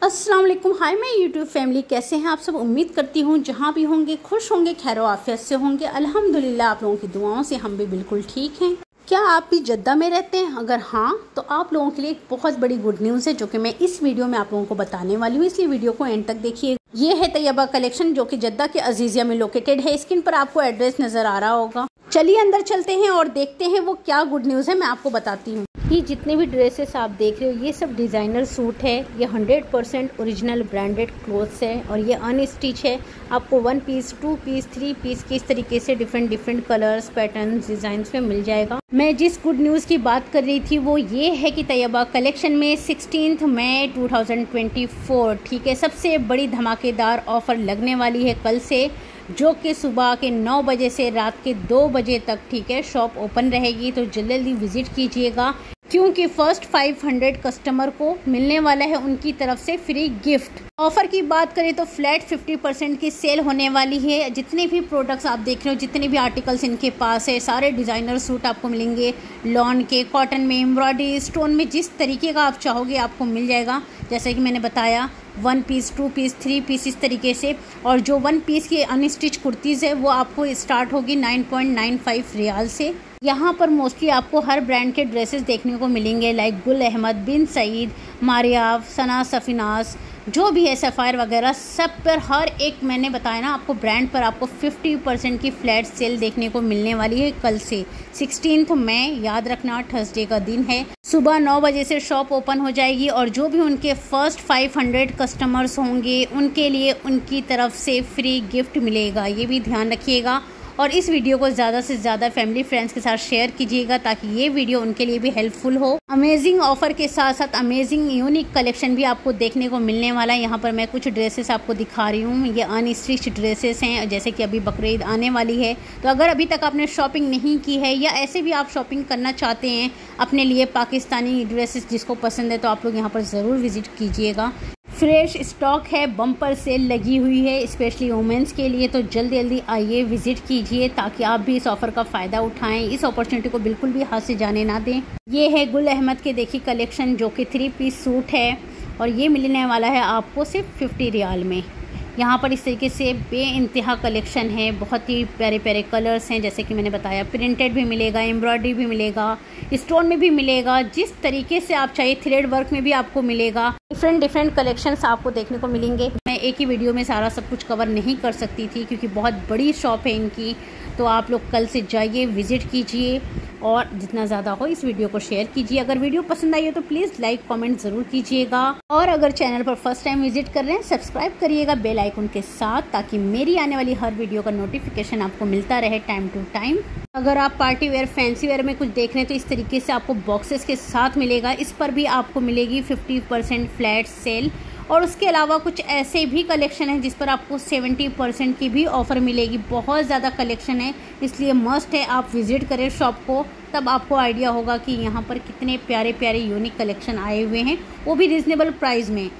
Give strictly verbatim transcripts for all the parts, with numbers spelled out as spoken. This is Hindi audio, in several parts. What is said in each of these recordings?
अस्सलाम वालेकुम, हाय मैं यूट्यूब फैमिली, कैसे हैं आप सब। उम्मीद करती हूँ जहाँ भी होंगे खुश होंगे, खैर आफियत से होंगे। अल्हम्दुलिल्लाह आप लोगों की दुआओं से हम भी बिल्कुल ठीक हैं। क्या आप भी जद्दा में रहते हैं? अगर हाँ तो आप लोगों के लिए एक बहुत बड़ी गुड न्यूज़ है जो कि मैं इस वीडियो में आप लोगों को बताने वाली हूँ, इसलिए वीडियो को एंड तक देखिए। ये है तैयबा कलेक्शन जो कि जद्दा के अजीजिया में लोकेटेड है। स्क्रीन पर आपको एड्रेस नजर आ रहा होगा। चलिए अंदर चलते हैं और देखते हैं वो क्या गुड न्यूज़ है, मैं आपको बताती हूँ। ये जितने भी ड्रेसेस आप देख रहे हो ये सब डिज़ाइनर सूट है। ये hundred percent original branded clothes है और ये अनस्टिच है। आपको one piece, two piece, three piece किस तरीके से different different colours, patterns, designs में मिल जाएगा। मैं जिस गुड न्यूज़ की बात कर रही थी वो ये है कि तैयबा कलेक्शन में sixteenth May two thousand twenty four, ठीक है, सबसे बड़ी धमाकेदार ऑफर लगने वाली है कल से, जो कि सुबह के नौ बजे से रात के दो बजे तक, ठीक है, शॉप ओपन रहेगी। तो जल्दी जल्दी विजिट कीजिएगा क्योंकि फर्स्ट पाँच सौ कस्टमर को मिलने वाला है उनकी तरफ से फ्री गिफ्ट। ऑफर की बात करें तो फ्लैट पचास परसेंट की सेल होने वाली है। जितने भी प्रोडक्ट्स आप देख रहे हो, जितने भी आर्टिकल्स इनके पास है, सारे डिज़ाइनर सूट आपको मिलेंगे। लॉन के, कॉटन में, एम्ब्रॉयडरी, स्टोन में, जिस तरीके का आप चाहोगे आपको मिल जाएगा। जैसे कि मैंने बताया one piece, two piece, three piece, इस तरीके से। और जो वन पीस की अनस्टिच कुर्तीज़ है वो आपको स्टार्ट होगी नाइन पॉइंट नाइन फाइव रियाल से। यहाँ पर मोस्टली आपको हर ब्रांड के ड्रेसेस देखने को मिलेंगे, लाइक गुल अहमद, बिन सईद, मारियाफ, सना, सफिनास, जो भी है, सफ़ायर वगैरह, सब पर हर एक, मैंने बताया ना आपको, ब्रांड पर आपको पचास परसेंट की फ्लैट सेल देखने को मिलने वाली है कल से। सिक्सटीन्थ मई, याद रखना, थर्सडे का दिन है। सुबह नौ बजे से शॉप ओपन हो जाएगी और जो भी उनके फर्स्ट पाँच सौ कस्टमर्स होंगे उनके लिए उनकी तरफ से फ्री गिफ्ट मिलेगा, ये भी ध्यान रखिएगा। और इस वीडियो को ज़्यादा से ज़्यादा फैमिली फ्रेंड्स के साथ शेयर कीजिएगा ताकि ये वीडियो उनके लिए भी हेल्पफुल हो। अमेजिंग ऑफर के साथ साथ अमेजिंग यूनिक कलेक्शन भी आपको देखने को मिलने वाला है। यहाँ पर मैं कुछ ड्रेसेस आपको दिखा रही हूँ। ये अनस्टिच ड्रेसेस हैं, जैसे कि अभी बकरीद आने वाली है, तो अगर अभी तक आपने शॉपिंग नहीं की है या ऐसे भी आप शॉपिंग करना चाहते हैं अपने लिए पाकिस्तानी ड्रेसेस जिसको पसंद है, तो आप लोग यहाँ पर ज़रूर विजिट कीजिएगा। फ्रेश स्टॉक है, बम्पर सेल लगी हुई है स्पेशली वुमेंस के लिए, तो जल्दी जल्दी आइए, विजिट कीजिए ताकि आप भी इस ऑफ़र का फ़ायदा उठाएं। इस अपॉर्चुनिटी को बिल्कुल भी हाथ से जाने ना दें। ये है गुल अहमद के, देखिए, कलेक्शन जो कि थ्री पीस सूट है और ये मिलने वाला है आपको सिर्फ फिफ्टी रियाल में। यहाँ पर इस तरीके से बेइंतहा कलेक्शन है, बहुत ही प्यारे प्यारे कलर्स हैं, जैसे कि मैंने बताया, प्रिंटेड भी मिलेगा, एम्ब्रॉयडरी भी मिलेगा, स्टोन में भी मिलेगा, जिस तरीके से आप चाहिए, थ्रेड वर्क में भी आपको मिलेगा। डिफरेंट डिफरेंट कलेक्शंस आपको देखने को मिलेंगे। मैं एक ही वीडियो में सारा सब कुछ कवर नहीं कर सकती थी क्योंकि बहुत बड़ी शॉप है इनकी, तो आप लोग कल से जाइए, विजिट कीजिए और जितना ज़्यादा हो इस वीडियो को शेयर कीजिए। अगर वीडियो पसंद आई हो तो प्लीज़ लाइक कमेंट ज़रूर कीजिएगा और अगर चैनल पर फर्स्ट टाइम विजिट कर रहे हैं सब्सक्राइब करिएगा बेल आइकन के साथ, ताकि मेरी आने वाली हर वीडियो का नोटिफिकेशन आपको मिलता रहे टाइम टू टाइम। अगर आप पार्टी वेयर, फैंसी वेयर में कुछ देख रहे हैं तो इस तरीके से आपको बॉक्सेस के साथ मिलेगा। इस पर भी आपको मिलेगी फिफ्टी परसेंट फ्लैट सेल और उसके अलावा कुछ ऐसे भी कलेक्शन है जिस पर आपको सत्तर परसेंट की भी ऑफ़र मिलेगी। बहुत ज़्यादा कलेक्शन है, इसलिए मस्ट है आप विज़िट करें शॉप को, तब आपको आइडिया होगा कि यहाँ पर कितने प्यारे प्यारे यूनिक कलेक्शन आए हुए हैं, वो भी रिजनेबल प्राइस में।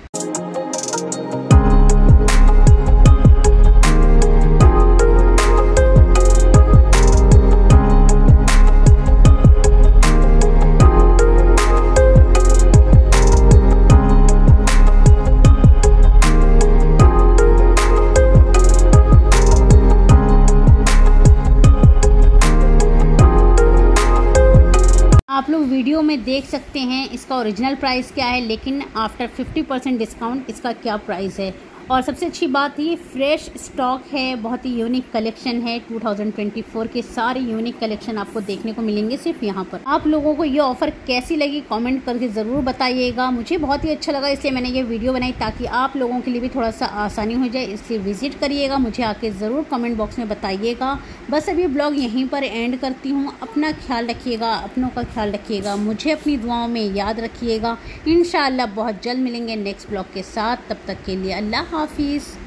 आप लोग वीडियो में देख सकते हैं इसका ओरिजिनल प्राइस क्या है, लेकिन आफ्टर फिफ्टी परसेंट डिस्काउंट इसका क्या प्राइस है। और सबसे अच्छी बात ये फ्रेश स्टॉक है, बहुत ही यूनिक कलेक्शन है। टू थाउजेंड ट्वेंटी फोर के सारे यूनिक कलेक्शन आपको देखने को मिलेंगे सिर्फ यहाँ पर। आप लोगों को ये ऑफ़र कैसी लगी कमेंट करके ज़रूर बताइएगा। मुझे बहुत ही अच्छा लगा, इसलिए मैंने ये वीडियो बनाई ताकि आप लोगों के लिए भी थोड़ा सा आसानी हो जाए, इसलिए विजिट करिएगा, मुझे आके ज़रूर कमेंट बॉक्स में बताइएगा। बस अभी ब्लॉग यहीं पर एंड करती हूँ। अपना ख्याल रखिएगा, अपनों का ख्याल रखिएगा, मुझे अपनी दुआओं में याद रखिएगा। इंशाअल्लाह बहुत जल्द मिलेंगे नेक्स्ट ब्लॉग के साथ, तब तक के लिए अल्लाह हाफिज़।